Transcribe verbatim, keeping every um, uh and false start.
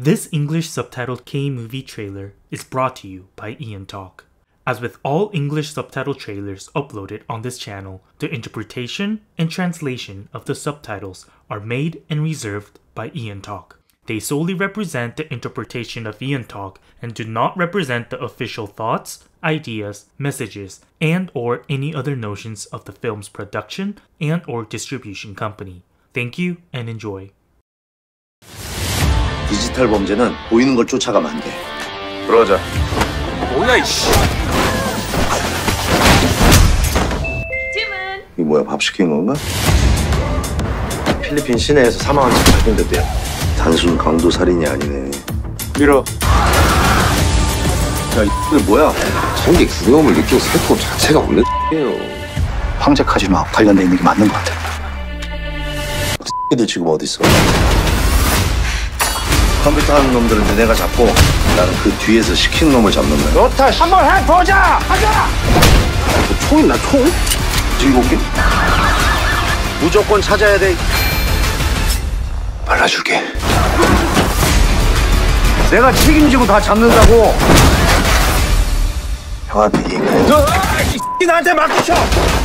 This English subtitled K-movie trailer is brought to you by Ian Talk. As with all English subtitle trailers uploaded on this channel, the interpretation and translation of the subtitles are made and reserved by Ian Talk. They solely represent the interpretation of Ian Talk and do not represent the official thoughts, ideas, messages, and or any other notions of the film's production and or distribution company. Thank you and enjoy. 디지털 범죄는 보이는 걸 쫓아가면 안 돼. 그러자. 뭐야 이씨. 주문. 이게 뭐야, 밥 시킨 건가? 필리핀 시내에서 사망한 채 발견됐대요. 단순 강도 살인이 아니네. 밀어. 야, 이게 뭐야? 성기 두려움을 느끼고 살포 자체가 없는 X예요. 황제 카지노와 관련돼 있는 게 맞는 것 같아. X들 지금 어디 있어? 컴퓨터 하는 놈들은 내가 잡고 나는 그 뒤에서 시킨 놈을 잡는 거야. 좋다. 한번 해보자. 하자. 너 총 있나, 총? 들고 올게. 무조건 찾아야 돼. 발라줄게. 내가 책임지고 다 잡는다고. 형한테 얘기해. 너, 이 나한테 맡기셔.